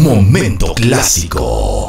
Momento clásico.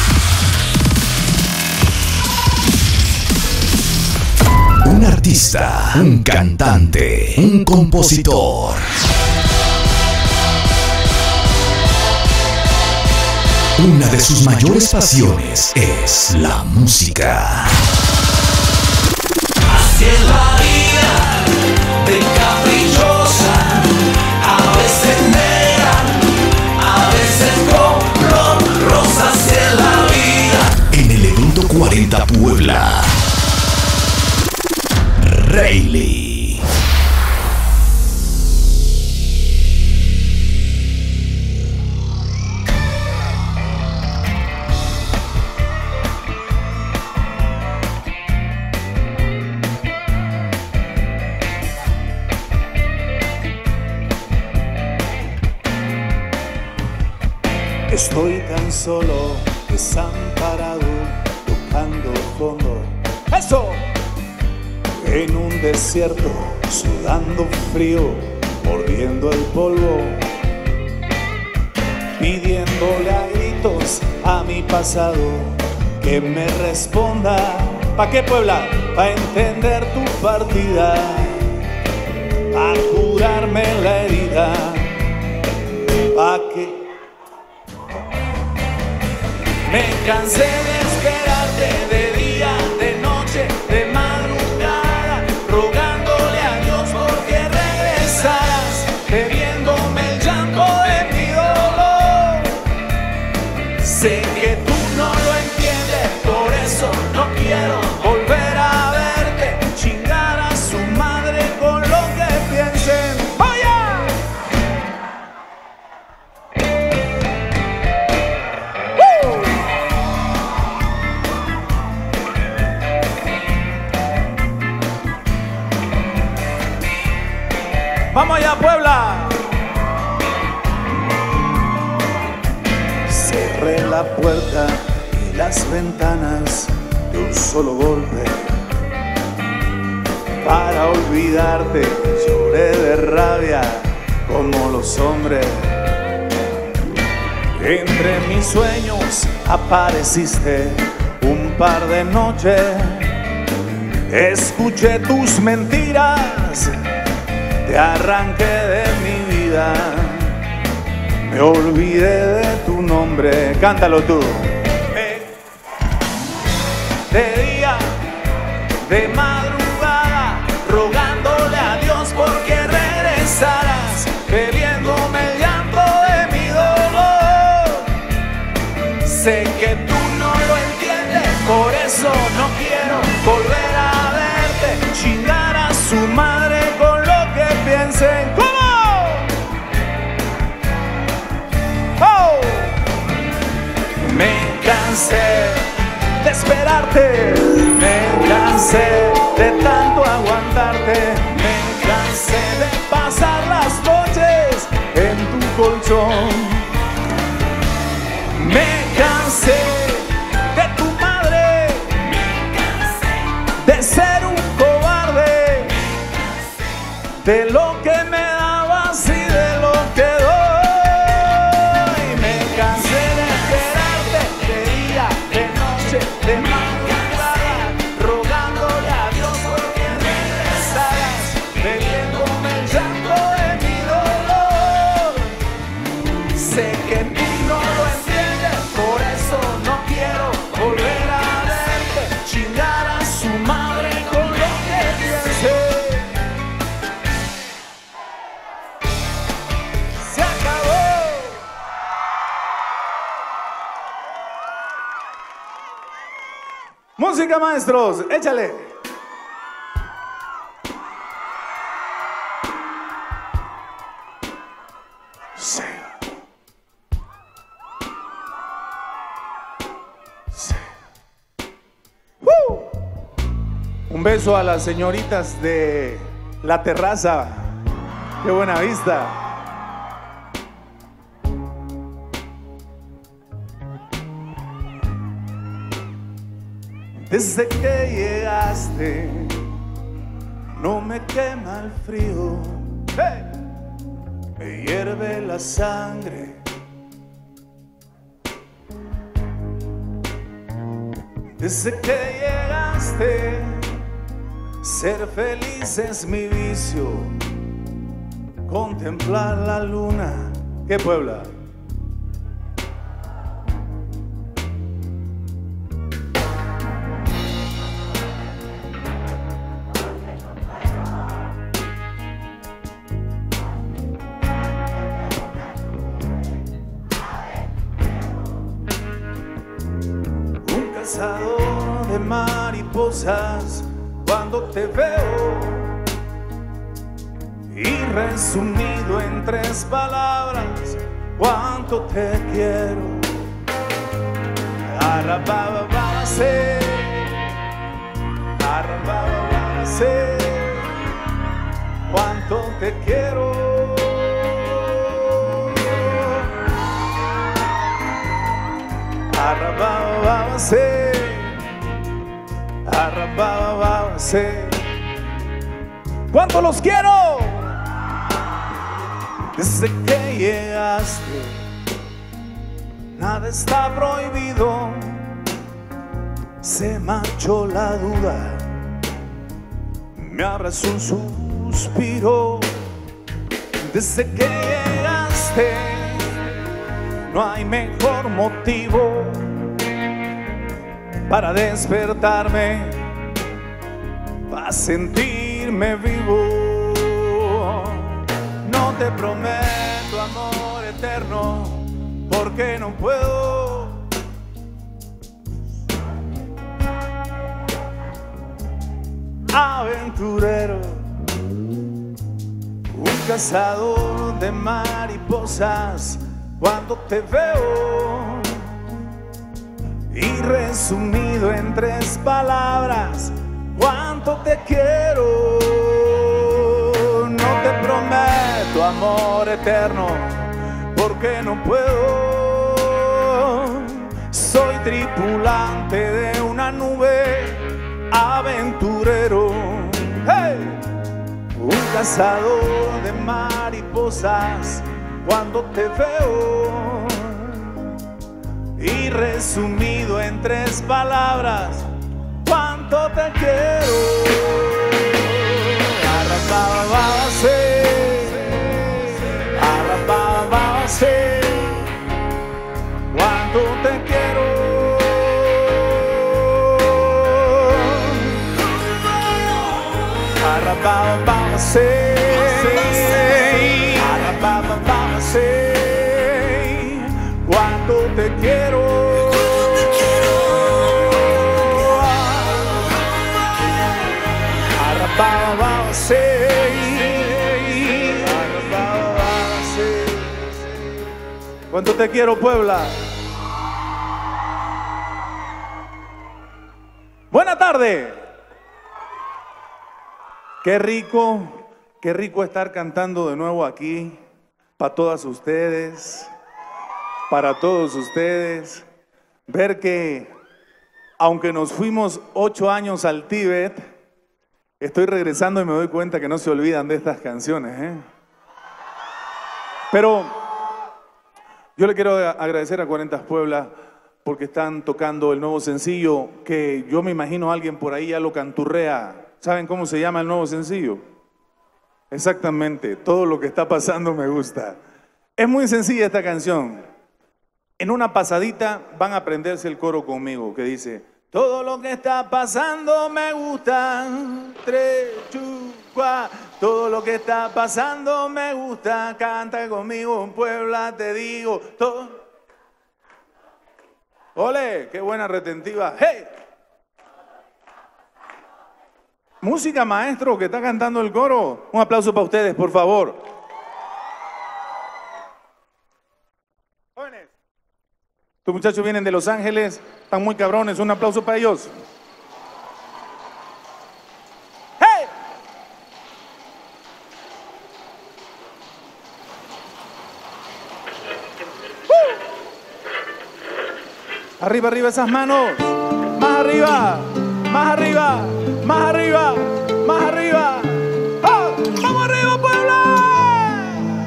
Un artista, un cantante, un compositor. Una de sus mayores pasiones es la música. Así es la vida, de caprichosa, a veces negra, a veces con rosa. Así es la vida. En el evento 40 Puebla, Rayleigh. Estoy tan solo, desamparado, tocando fondo. ¡Eso! En un desierto, sudando frío, mordiendo el polvo, pidiéndole a gritos a mi pasado que me responda. ¿Pa' qué, Puebla? Pa' entender tu partida, pa' curarme la herida, pa' que me cansé de esperarte de día, de noche, de madrugada, rogándole a Dios porque regresaras, bebiéndome el llanto de mi dolor. Sé que tú no lo entiendes, por eso no quiero volver a verte, chingar a su madre con lo que piensen. ¡Vaya! ¡Vamos allá, Puebla! Cerré la puerta y las ventanas de un solo golpe. Para olvidarte lloré de rabia como los hombres. Entre mis sueños apareciste un par de noches. Escuché tus mentiras, te arranqué de mi vida, me olvidé de tu nombre. Cántalo tú. De día, de madrugada, rogándole a Dios porque regresaras, bebiéndome el llanto de mi dolor. Sé que tú no lo entiendes, por eso no quiero volver a verte, chingar a su madre con lo que piensen. ¿Cómo? ¡Oh! Me cansé de esperarte, me cansé de tanto aguantarte, me cansé de pasar las noches en tu colchón, me cansé de tu madre, me cansé de ser un cobarde, de lo que me dabas y de lo que doy. Me cansé de esperarte de día, de noche, de madrugada, rogándole a Dios porque regresaras, bebiéndome el llanto de mi dolor. Sé que tú no lo entiendes, por eso no quiero volver a verte, chingar a su madre con lo que piense. Se acabó. Música, maestros, échale. Sí. Sí. Un beso a las señoritas de la terraza. Qué buena vista. Desde que llegaste, no me quema el frío. ¡Hey! Me hierve la sangre Desde que llegaste, ser feliz es mi vicio. Contemplar la luna. ¿Qué, Puebla? Un cazador de mariposas cuando te veo, y resumido en 3 palabras, cuánto te quiero. Arrabababase, arrabababase, cuánto te quiero. Arrabababase, arrabababase, cuánto los quiero. Desde que llegaste, nada está prohibido. Se marchó la duda, me abrazó un suspiro. Desde que llegaste, no hay mejor motivo para despertarme, para sentirme vivo. No te prometo amor eterno, porque no puedo. Aventurero, un cazador de mariposas cuando te veo, y resumido en 3 palabras, cuánto te quiero. No te prometo amor eterno, porque no puedo. Soy tripulante de una nube, aventurero, hey. Un cazador de mariposas cuando te veo, y resumido en 3 palabras, cuánto te quiero. Arrabababase, arrabababase, cuánto te quiero. Arrabababase, arrabababase, cuánto te quiero. Arrabababase, arrabababase, cuánto te quiero, Puebla. Buena tarde. Qué rico estar cantando de nuevo aquí, para todas ustedes, para todos ustedes. Ver que, aunque nos fuimos 8 años al Tíbet, estoy regresando y me doy cuenta que no se olvidan de estas canciones, ¿eh? Pero yo le quiero agradecer a 40 Puebla porque están tocando el nuevo sencillo que yo me imagino alguien por ahí ya lo canturrea. ¿Saben cómo se llama el nuevo sencillo? Exactamente, todo lo que está pasando me gusta. Es muy sencilla esta canción. En una pasadita van a aprenderse el coro conmigo, que dice: todo lo que está pasando me gusta. 3, 2, 4. Todo lo que está pasando me gusta. Canta conmigo en Puebla, te digo. Todo. ¡Ole! ¡Qué buena retentiva! ¡Hey! Música, maestro, que está cantando el coro. Un aplauso para ustedes, por favor. Jóvenes, estos muchachos vienen de Los Ángeles, están muy cabrones. Un aplauso para ellos. ¡Hey! Arriba, arriba esas manos. Más arriba, más arriba. Más arriba, más arriba. ¡Oh! ¡Vamos arriba, Puebla!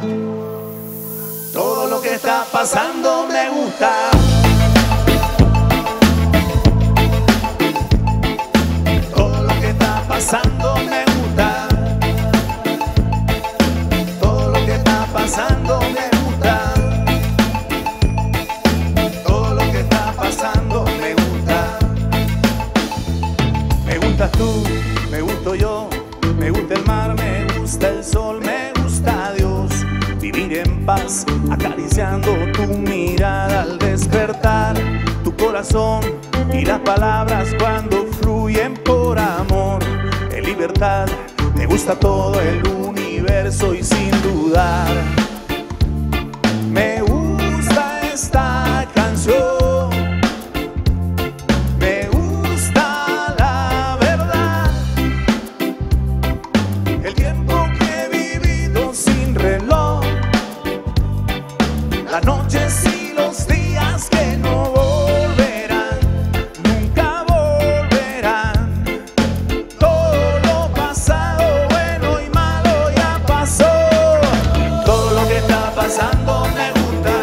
Todo lo que está pasando me gusta. gusta el sol, me gusta Dios. Vivir en paz, acariciando tu mirada al despertar, tu corazón y las palabras cuando fluyen por amor. En libertad, me gusta todo el universo y sin dudar, me gusta esta canción. Me gusta la verdad, el tiempo que he vivido sin reloj, las noches y los días que no volverán, nunca volverán. Todo lo pasado, bueno y malo, ya pasó. Todo lo que está pasando me gusta.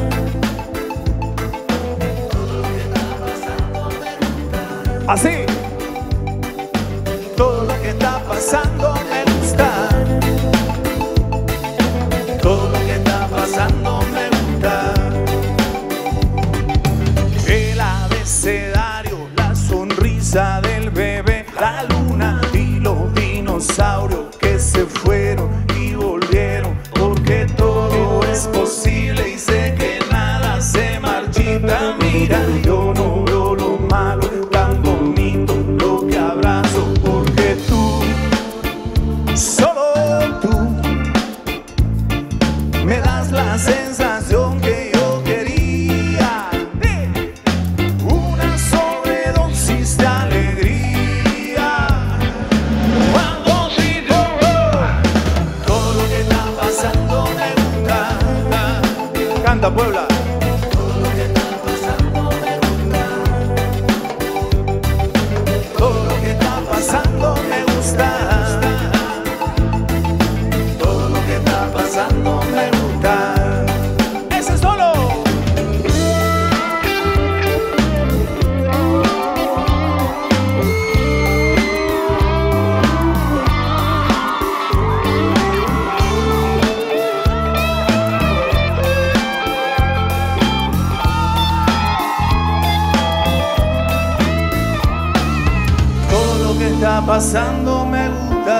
Todo lo que está pasando me gusta. Así. Todo lo que está pasando me gusta. Todo lo que está pasando me gusta. El abecedario, la sonrisa del bebé, la luna y los dinosaurios que se fueron y volvieron, porque todo es posible y sé que nada se marchita. Mira, yo no veo lo malo, tan bonito lo que abrazo, porque tú, solo tú, me das la sensación que yo quería, una sobredosis de alegría. Cuando digo todo lo que está pasando me gusta. Canta, Puebla. Todo lo que está pasando me gusta. Todo lo que está pasando me gusta. Todo lo que está pasando me gusta. ¡Ese es solo! Todo lo que está pasando me gusta.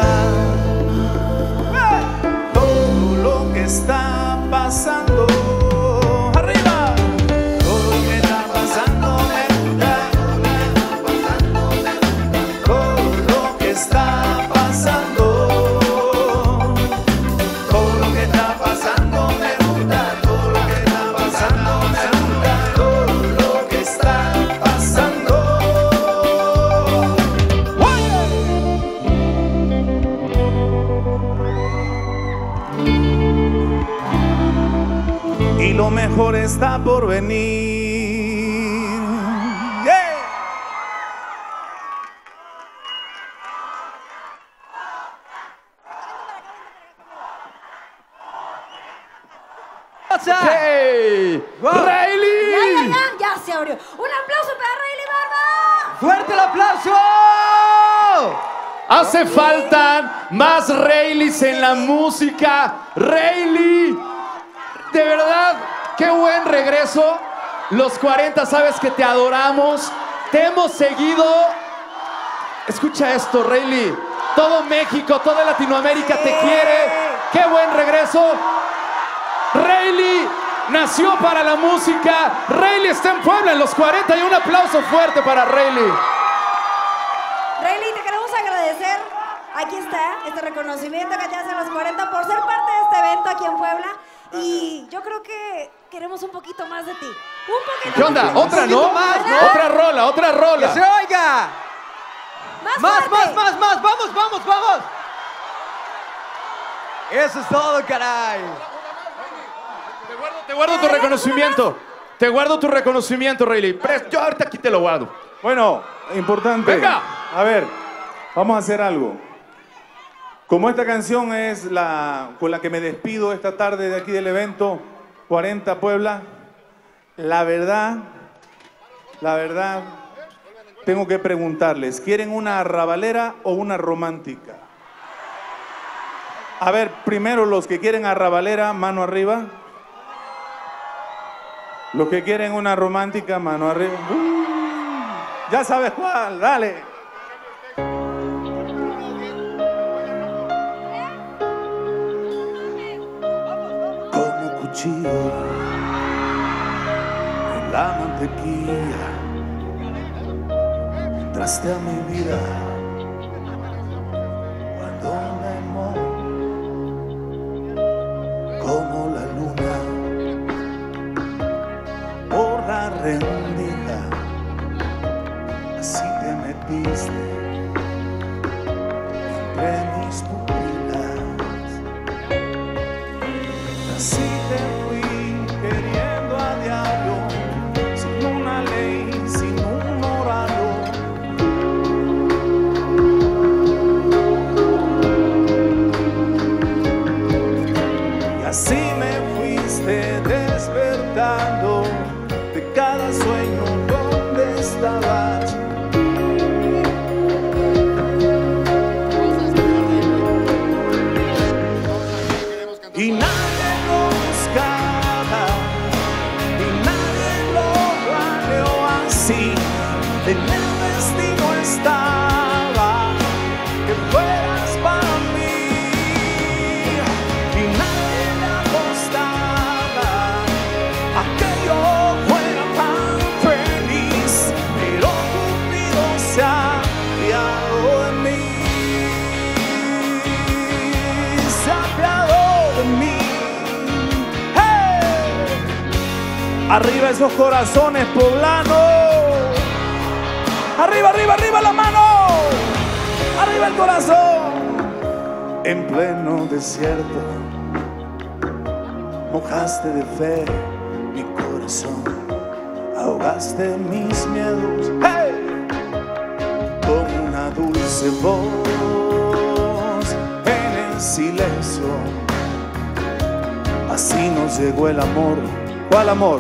Todo lo que está pasando. ¡Arriba! Todo lo que está pasando me gusta. Todo lo que está pasando. Todo lo que está pasando me gusta. Todo lo que está pasando me gusta. Todo lo que está pasando. Y lo mejor está por venir. ¡Yeah! ¡Hey! ¡Rayleigh! Ya se abrió. Un aplauso para Rayleigh Barba. ¡Fuerte el aplauso! Hace falta más Rayleighs en la música. Rayleigh, de verdad, qué buen regreso. Los 40, sabes que te adoramos. Te hemos seguido. Escucha esto, Rayleigh. Todo México, toda Latinoamérica te quiere. Qué buen regreso. Rayleigh nació para la música. Rayleigh está en Puebla en los 40 y un aplauso fuerte para Rayleigh. Rayleigh, te queremos agradecer. Aquí está este reconocimiento que te hacen los 40 por ser parte de este evento aquí en Puebla. Y yo creo que queremos un poquito más de ti. Un poquito ¿Qué onda? más. ¿Otra, no? más, ¿no? Otra rola, otra ¡Que rola. se oiga! Más fuerte. ¡Más! ¡Vamos! Eso es todo, caray. Te guardo tu reconocimiento. Te guardo tu reconocimiento, Rayleigh. Yo ahorita aquí te lo guardo. Bueno, importante. Venga. A ver, vamos a hacer algo. Como esta canción es la con la que me despido esta tarde de aquí del evento 40 Puebla, la verdad, tengo que preguntarles, ¿quieren una arrabalera o una romántica? A ver, primero los que quieren arrabalera, mano arriba. Los que quieren una romántica, mano arriba. Ya sabes cuál, dale. cuchillo en la mantequilla. Entraste a mi vida cuando me morí como la luna por la rendija. Así te metiste entre mis pupilas. Así te fui queriendo a diario, sin una ley, sin un horario. Y así me fuiste despertando de cada sueño donde estabas. Y nadie lo buscaba, y nadie lo planeó así. En el destino estaba que fueras para mí. Y nadie le apostaba a que yo fuera tan feliz, pero Cupido se ha apiado de mí. Se ha apiado de mí. ¡Hey! Arriba esos corazones poblanos. Arriba, arriba, arriba la mano. Arriba el corazón. En pleno desierto mojaste de fe mi corazón. Ahogaste mis miedos, ¡hey! Con una dulce voz en el silencio. Así nos llegó el amor. ¿Cuál amor?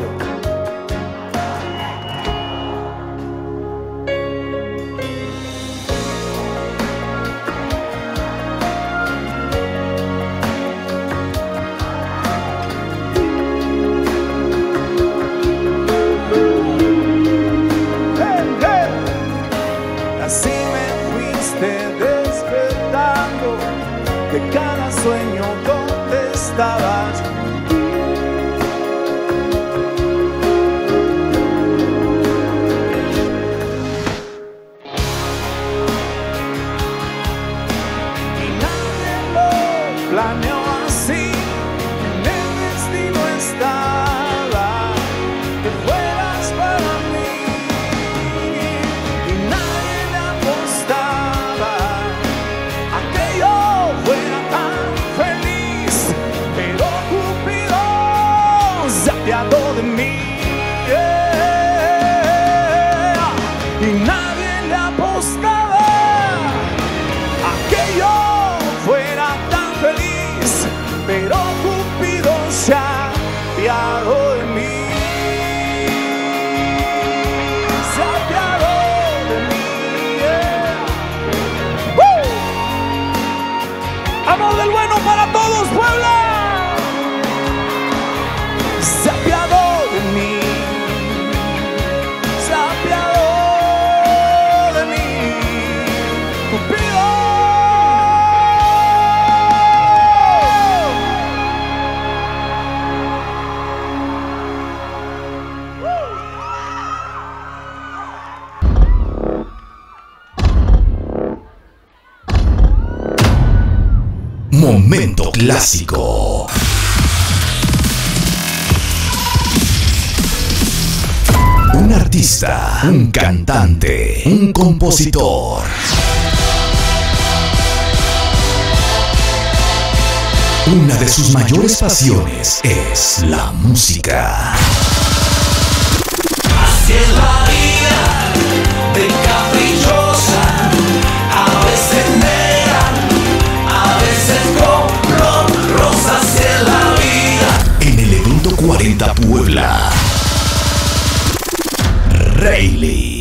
Hey, hey. Así me fuiste despertando de cada sueño donde estabas. Planeó así, en el destino estaba que fueras para mí. Y nadie le apostaba a que yo fuera tan feliz, pero Cupido se ha apiado de mí. Y nadie le apostaba a que yo fuera tan feliz, pero Cupido se ha apiado de mí. Se ha apiado de mí. Amor del bueno para todos, Puebla. Se ha apiado de mí. Se ha apiado de mí, Cupido. Momento clásico. Un artista, un cantante, un compositor. Una de sus mayores pasiones es la música. Así es la vida de caprichosa, a veces negra, a veces color rosa. Así es la vida. En el evento 40 Puebla, Rayleigh.